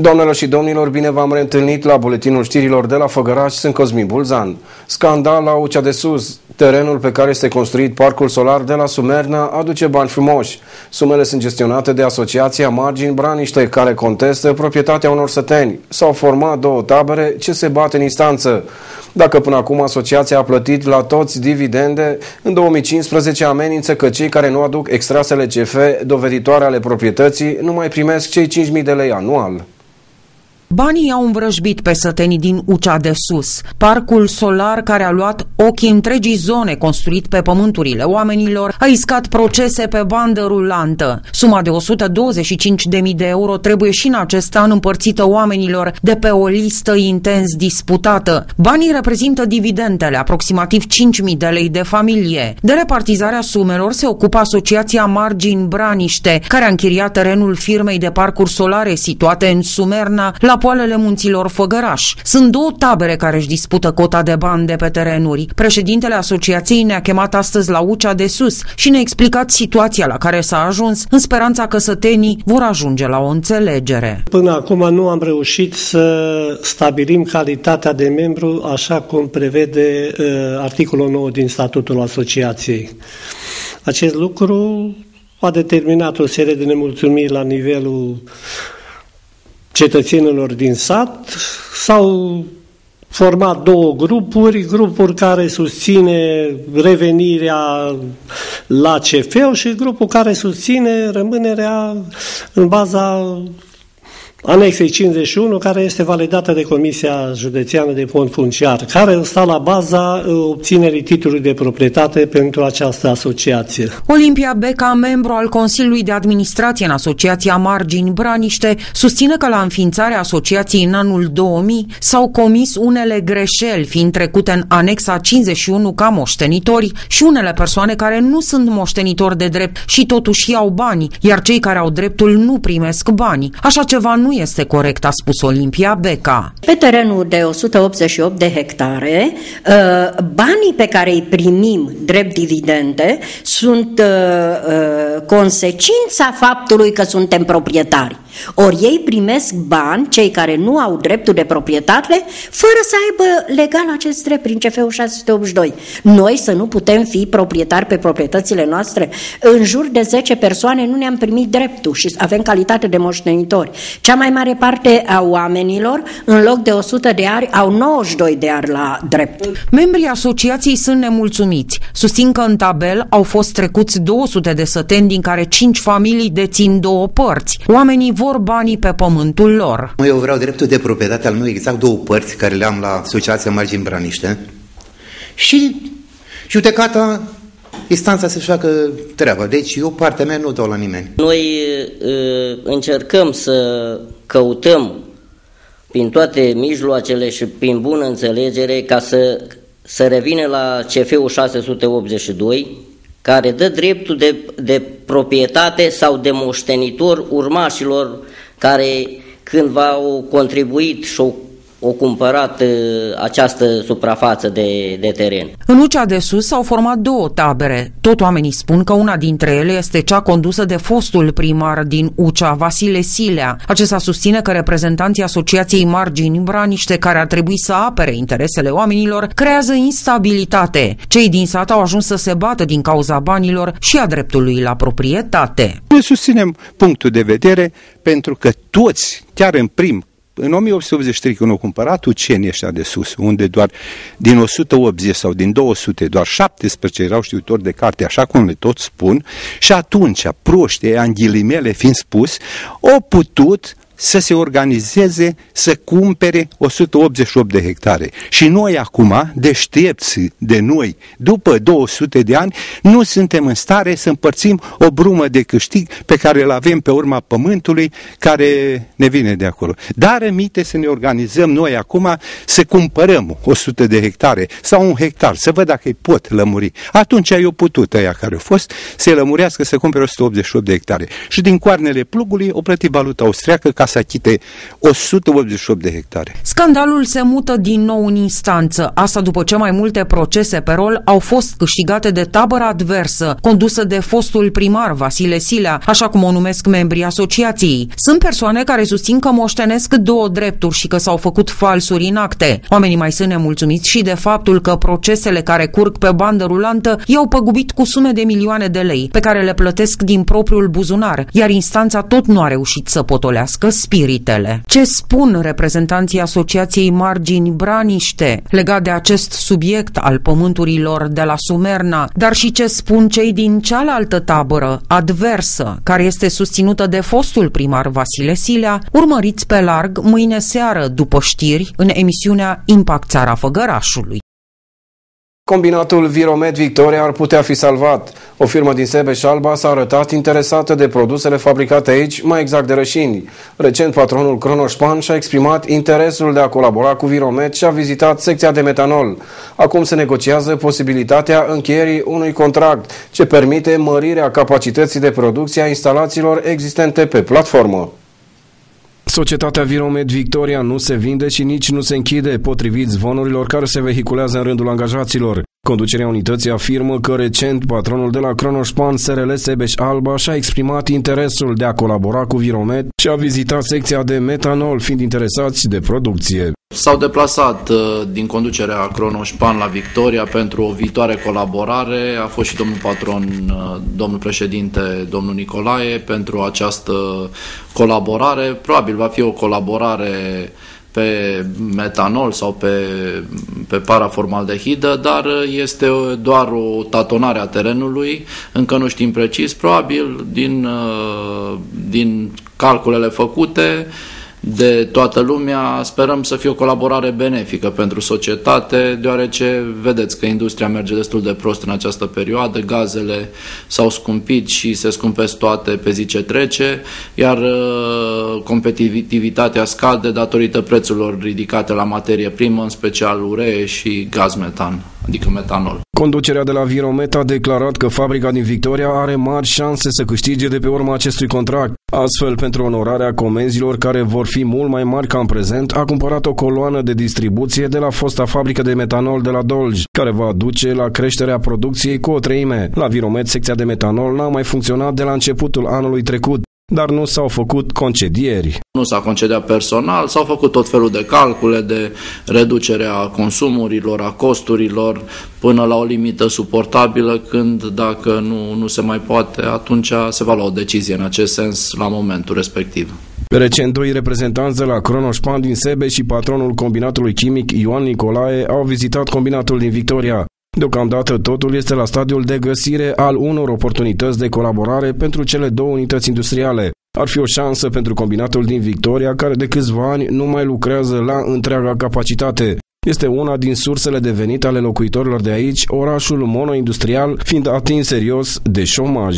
Doamnelor și domnilor, bine v-am reîntâlnit la buletinul știrilor de la Făgăraș. Sunt Cosmin Bulzan. Scandal la Ucea de Sus. Terenul pe care este construit parcul solar de la Sumerna aduce bani frumoși. Sumele sunt gestionate de Asociația Margini Braniște, care contestă proprietatea unor săteni. S-au format două tabere ce se bat în instanță. Dacă până acum asociația a plătit la toți dividende, în 2015 amenință că cei care nu aduc extrasele CF doveditoare ale proprietății nu mai primesc cei 5.000 de lei anual. Banii au învrăjbit pe sătenii din Ucea de Sus. Parcul solar, care a luat ochii întregii zone construit pe pământurile oamenilor, a iscat procese pe bandă rulantă. Suma de 125.000 de euro trebuie și în acest an împărțită oamenilor de pe o listă intens disputată. Banii reprezintă dividendele, aproximativ 5.000 de lei de familie. De repartizarea sumelor se ocupă Asociația Margini Braniște, care a închiriat terenul firmei de parcuri solare situate în Sumerna, la poalele munților Făgăraș. Sunt două tabere care își dispută cota de bani de pe terenuri. Președintele asociației ne-a chemat astăzi la Ucea de Sus și ne-a explicat situația la care s-a ajuns, în speranța că sătenii vor ajunge la o înțelegere. Până acum nu am reușit să stabilim calitatea de membru așa cum prevede articolul 9 din statutul asociației. Acest lucru a determinat o serie de nemulțumiri la nivelul cetățenilor din sat. S-au format două grupuri care susține revenirea la CF și grupul care susține rămânerea în baza anexei 51, care este validată de Comisia Județeană de Fond Funciar, care stă la baza obținerii titlului de proprietate pentru această asociație. Olimpia Beca, membru al Consiliului de Administrație în Asociația Margini Braniște, susține că la înființarea asociației în anul 2000 s-au comis unele greșeli, fiind trecute în anexa 51 ca moștenitori și unele persoane care nu sunt moștenitori de drept și totuși iau bani, iar cei care au dreptul nu primesc bani. Așa ceva nu este corect, a spus Olimpia Beca. Pe terenul de 188 de hectare, banii pe care îi primim drept dividende sunt consecința faptului că suntem proprietari. Ori ei primesc bani, cei care nu au dreptul de proprietate, fără să aibă legal acest drept prin CF-ul 682. Noi să nu putem fi proprietari pe proprietățile noastre? În jur de 10 persoane nu ne-am primit dreptul și avem calitate de moștenitori. Cea mai mare parte a oamenilor, în loc de 100 de ani, au 92 de ani la drept. Membrii asociației sunt nemulțumiți. Susțin că în tabel au fost trecuți 200 de săteni, din care 5 familii dețin 2 părți. Oamenii vor banii pe pământul lor. Eu vreau dreptul de proprietate al meu, exact 2 părți care le am la Asociația Margini Braniște, și judecata, instanța să-și facă treaba. Deci eu partea mea nu dau la nimeni. Noi încercăm să căutăm prin toate mijloacele și prin bună înțelegere ca să revină la CF-ul 682, care dă dreptul de proprietate sau de moștenitor urmașilor care cândva au contribuit și au cumpărat această suprafață de teren. În Ucea de Sus s-au format 2 tabere. Tot oamenii spun că una dintre ele este cea condusă de fostul primar din Ucea, Vasile Silea. Acesta susține că reprezentanții Asociației Margini Braniște, care ar trebui să apere interesele oamenilor, creează instabilitate. Cei din sat au ajuns să se bată din cauza banilor și a dreptului la proprietate. Noi susținem punctul de vedere pentru că toți, chiar în 1883, când au cumpărat ucenii ăștia de sus, unde doar din 180 sau din 200, doar 17 erau știutori de carte, așa cum le tot spun, și atunci proștii, în ghilimele fiind spus, au putut să se organizeze, să cumpere 188 de hectare. Și noi acum, deștepți de noi, după 200 de ani, nu suntem în stare să împărțim o brumă de câștig pe care îl avem pe urma pământului, care ne vine de acolo. Dar rămite să ne organizăm noi acum să cumpărăm 100 de hectare sau 1 hectar, să văd dacă îi pot lămuri. Atunci eu putut, ăia care au fost, să lămurească să cumpere 188 de hectare. Și din coarnele plugului o plăti valuta austriacă ca să achite 188 de hectare. Scandalul se mută din nou în instanță, asta după ce mai multe procese pe rol au fost câștigate de tabăra adversă, condusă de fostul primar Vasile Silea, așa cum o numesc membrii asociației. Sunt persoane care susțin că moștenesc două drepturi și că s-au făcut falsuri în acte. Oamenii mai sunt nemulțumiți și de faptul că procesele care curg pe bandă rulantă i-au păgubit cu sume de milioane de lei, pe care le plătesc din propriul buzunar, iar instanța tot nu a reușit să potolească spiritele. Ce spun reprezentanții Asociației Margini Braniște legat de acest subiect al pământurilor de la Sumerna, dar și ce spun cei din cealaltă tabără, adversă, care este susținută de fostul primar Vasile Silea, urmăriți pe larg mâine seară după știri în emisiunea Impact Țara Făgărașului. Combinatul Viromed Victoria ar putea fi salvat. O firmă din Sebeș-Alba s-a arătat interesată de produsele fabricate aici, mai exact de rășini. Recent, patronul Cronoșpan și-a exprimat interesul de a colabora cu Viromed și a vizitat secția de metanol. Acum se negociază posibilitatea încheierii unui contract ce permite mărirea capacității de producție a instalațiilor existente pe platformă. Societatea Viromed Victoria nu se vinde și nici nu se închide, potrivit zvonurilor care se vehiculează în rândul angajaților. Conducerea unității afirmă că recent patronul de la Cronoșpan SRL Sebeș-Alba și-a exprimat interesul de a colabora cu Viromed și a vizitat secția de metanol, fiind interesați de producție. S-au deplasat din conducerea Cronoșpan la Victoria pentru o viitoare colaborare. A fost și domnul patron, domnul președinte, domnul Nicolae, pentru această colaborare. Probabil va fi o colaborare pe metanol sau pe paraformaldehidă, dar este doar o tatonare a terenului, încă nu știm precis, probabil din calculele făcute de toată lumea, sperăm să fie o colaborare benefică pentru societate, deoarece vedeți că industria merge destul de prost în această perioadă, gazele s-au scumpit și se scumpesc toate pe zi ce trece, iar competitivitatea scade datorită prețurilor ridicate la materie primă, în special uree și gaz metan, adică metanol. Conducerea de la Viromet a declarat că fabrica din Victoria are mari șanse să câștige de pe urma acestui contract. Astfel, pentru onorarea comenzilor care vor fi mult mai mari ca în prezent, a cumpărat o coloană de distribuție de la fosta fabrică de metanol de la Dolj, care va duce la creșterea producției cu 1/3. La Viromet, secția de metanol n-a mai funcționat de la începutul anului trecut, dar nu s-au făcut concedieri. Nu s-a concediat personal, s-au făcut tot felul de calcule de reducere a consumurilor, a costurilor, până la o limită suportabilă, când dacă nu se mai poate, atunci se va lua o decizie în acest sens la momentul respectiv. Recent, doi reprezentanți de la Cronoșpan din Sebeș și patronul combinatului chimic Ioan Nicolae au vizitat combinatul din Victoria. Deocamdată totul este la stadiul de găsire al unor oportunități de colaborare pentru cele două unități industriale. Ar fi o șansă pentru combinatul din Victoria, care de câțiva ani nu mai lucrează la întreaga capacitate. Este una din sursele de venit ale locuitorilor de aici, orașul monoindustrial fiind atins serios de șomaj.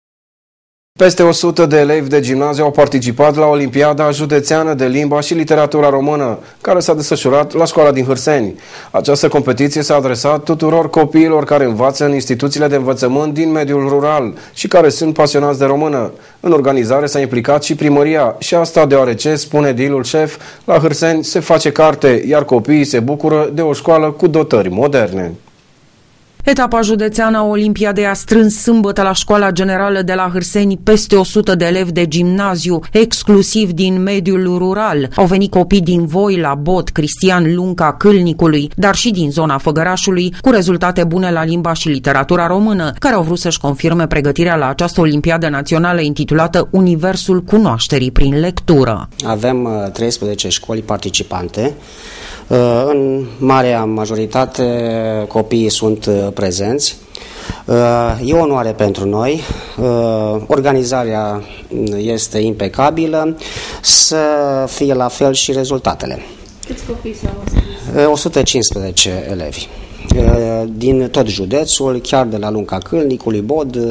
Peste 100 de elevi de gimnaziu au participat la Olimpiada Județeană de Limba și Literatura Română, care s-a desfășurat la școala din Hârseni. Această competiție s-a adresat tuturor copiilor care învață în instituțiile de învățământ din mediul rural și care sunt pasionați de română. În organizare s-a implicat și primăria și asta deoarece, spune edilul șef, la Hârseni se face carte, iar copiii se bucură de o școală cu dotări moderne. Etapa județeană a Olimpiadei a strâns sâmbătă la Școala Generală de la Hârseni peste 100 de elevi de gimnaziu, exclusiv din mediul rural. Au venit copii din Voila, Bot, Cristian Lunca, Câlnicului, dar și din zona Făgărașului, cu rezultate bune la limba și literatura română, care au vrut să-și confirme pregătirea la această Olimpiadă națională intitulată Universul Cunoașterii prin lectură. Avem 13 școli participante. În marea majoritate copiii sunt prezenți. E o onoare pentru noi, organizarea este impecabilă, să fie la fel și rezultatele. Câți copii s-au înscris? 115 elevi. Din tot județul, chiar de la Lunca Câlnicului, Bod,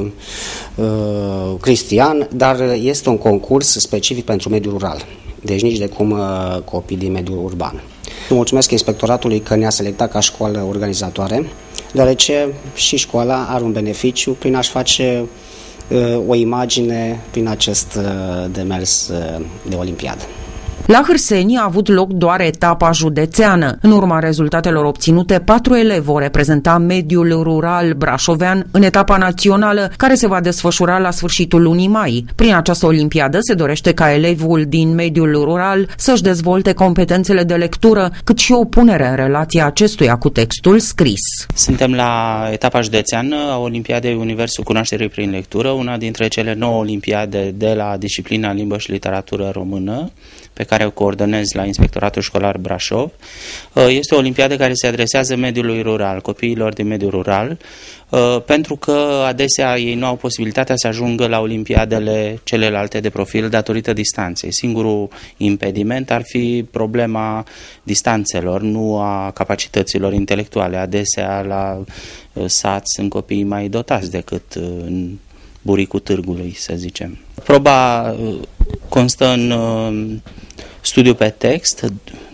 Cristian, dar este un concurs specific pentru mediul rural, deci nici de cum copii din mediul urban. Mulțumesc inspectoratului că ne-a selectat ca școală organizatoare, deoarece și școala are un beneficiu prin a-și face o imagine prin acest demers de olimpiadă. La Hârseni a avut loc doar etapa județeană. În urma rezultatelor obținute, 4 elevi vor reprezenta mediul rural brașovean în etapa națională, care se va desfășura la sfârșitul lunii mai. Prin această olimpiadă se dorește ca elevul din mediul rural să-și dezvolte competențele de lectură, cât și o punere în relație acestuia cu textul scris. Suntem la etapa județeană a Olimpiadei Universul Cunoașterii prin Lectură, una dintre cele 9 olimpiade de la disciplina Limbă și Literatură Română, pe care o coordonez la Inspectoratul Școlar Brașov. Este o olimpiadă care se adresează mediului rural, copiilor din mediul rural, pentru că adesea ei nu au posibilitatea să ajungă la olimpiadele celelalte de profil datorită distanței. Singurul impediment ar fi problema distanțelor, nu a capacităților intelectuale. Adesea la sat sunt copii mai dotați decât în buricul târgului, să zicem. Proba constă în studiu pe text,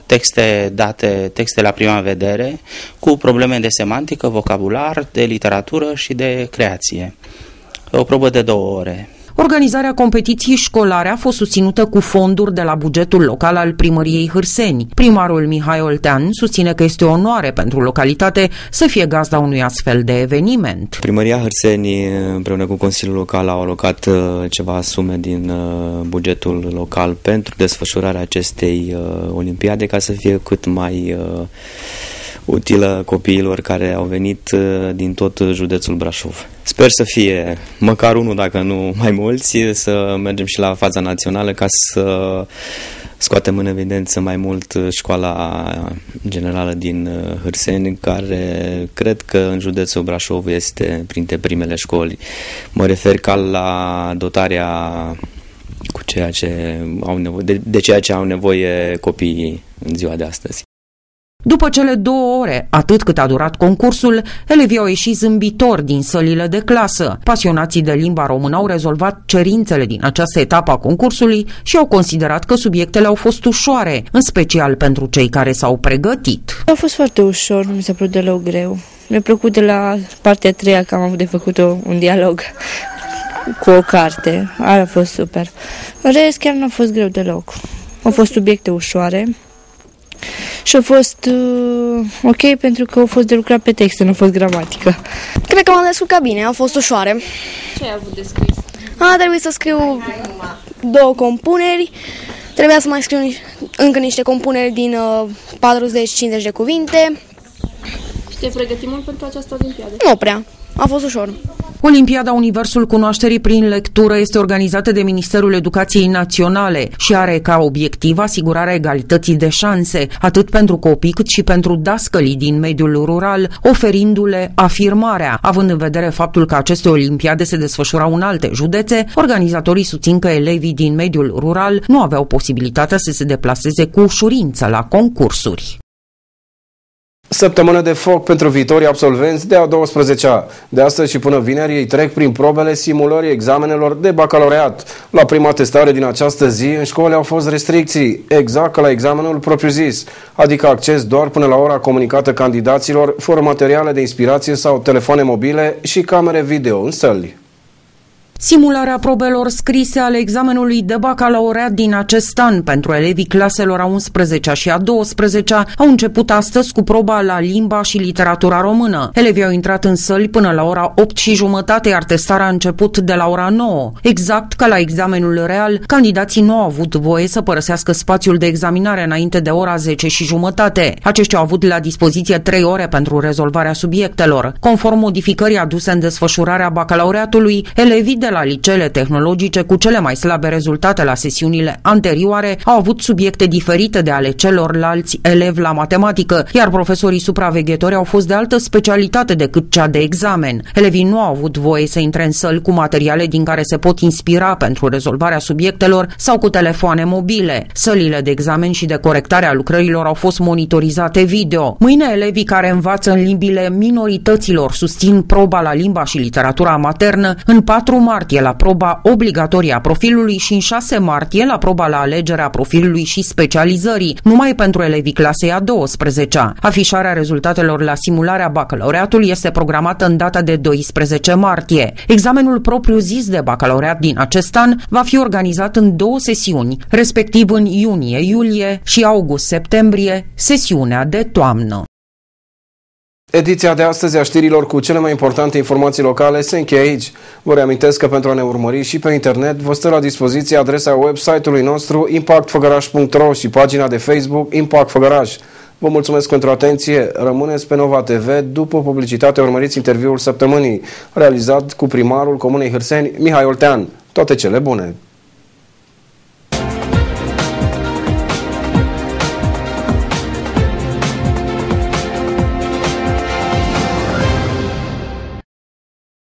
texte la prima vedere, cu probleme de semantică, vocabular, de literatură și de creație. O probă de 2 ore. Organizarea competiției școlare a fost susținută cu fonduri de la bugetul local al primăriei Hârseni. Primarul Mihai Oltean susține că este o onoare pentru localitate să fie gazda unui astfel de eveniment. Primăria Hârseni împreună cu Consiliul Local au alocat ceva sume din bugetul local pentru desfășurarea acestei olimpiade, ca să fie cât mai utilă copiilor care au venit din tot județul Brașov. Sper să fie măcar unul, dacă nu mai mulți, să mergem și la faza națională ca să scoatem în evidență mai mult școala generală din Hârseni, care cred că în județul Brașov este printre primele școli. Mă refer ca la dotarea cu ceea ce au nevoie, de ceea ce au nevoie copiii în ziua de astăzi. După cele 2 ore, atât cât a durat concursul, elevii au ieșit zâmbitori din sălile de clasă. Pasionații de limba română au rezolvat cerințele din această etapă a concursului și au considerat că subiectele au fost ușoare, în special pentru cei care s-au pregătit. A fost foarte ușor, nu mi s-a părut deloc greu. Mi-a plăcut de la partea 3-a că am avut de făcut un dialog cu o carte. Aia a fost super. În rest, chiar nu a fost greu deloc. Au fost subiecte ușoare. Și a fost ok pentru că au fost de lucrat pe texte, nu a fost gramatică. Cred că m-am descurcat bine, au fost ușoare. Ce ai avut de scris? A trebuit să scriu 2 compuneri, trebuia să mai scriu încă niște compuneri din 40-50 de cuvinte. Și te pregăti mult pentru această olimpiadă? Nu prea, a fost ușor. Olimpiada Universul Cunoașterii prin Lectură este organizată de Ministerul Educației Naționale și are ca obiectiv asigurarea egalității de șanse, atât pentru copii cât și pentru dascălii din mediul rural, oferindu-le afirmarea. Având în vedere faptul că aceste olimpiade se desfășurau în alte județe, organizatorii susțin că elevii din mediul rural nu aveau posibilitatea să se deplaseze cu ușurință la concursuri. Săptămână de foc pentru viitorii absolvenți de a 12-a. De astăzi și până vineri ei trec prin probele simulării examenelor de bacalaureat. La prima testare din această zi în școli au fost restricții, exact ca la examenul propriu-zis, adică acces doar până la ora comunicată candidaților, fără materiale de inspirație sau telefoane mobile și camere video în săli. Simularea probelor scrise ale examenului de bacalaureat din acest an pentru elevii claselor a 11-a și a 12-a au început astăzi cu proba la limba și literatura română. Elevii au intrat în săli până la ora 8:30, iar testarea a început de la ora 9. Exact ca la examenul real, candidații nu au avut voie să părăsească spațiul de examinare înainte de ora 10:30. Aceștia au avut la dispoziție 3 ore pentru rezolvarea subiectelor. Conform modificării aduse în desfășurarea bacalaureatului, elevii de la liceele tehnologice cu cele mai slabe rezultate la sesiunile anterioare au avut subiecte diferite de ale celorlalți elevi la matematică, iar profesorii supraveghetori au fost de altă specialitate decât cea de examen. Elevii nu au avut voie să intre în săli cu materiale din care se pot inspira pentru rezolvarea subiectelor sau cu telefoane mobile. Sălile de examen și de corectare a lucrărilor au fost monitorizate video. Mâine elevii care învață în limbile minorităților susțin proba la limba și literatura maternă în 4 martie martie la proba obligatorie a profilului și în 6 martie la proba la alegerea profilului și specializării, numai pentru elevii clasei a 12-a. Afișarea rezultatelor la simularea bacalaureatului este programată în data de 12 martie. Examenul propriu-zis de bacalaureat din acest an va fi organizat în 2 sesiuni, respectiv în iunie-iulie și august-septembrie, sesiunea de toamnă. Ediția de astăzi a știrilor cu cele mai importante informații locale se încheie aici. Vă reamintesc că pentru a ne urmări și pe internet vă stă la dispoziție adresa website-ului nostru impactfăgăraș.ro și pagina de Facebook Impact Făgăraș. Vă mulțumesc pentru atenție. Rămâneți pe Nova TV. După publicitate urmăriți interviul săptămânii, realizat cu primarul Comunei Hârseni, Mihai Oltean. Toate cele bune!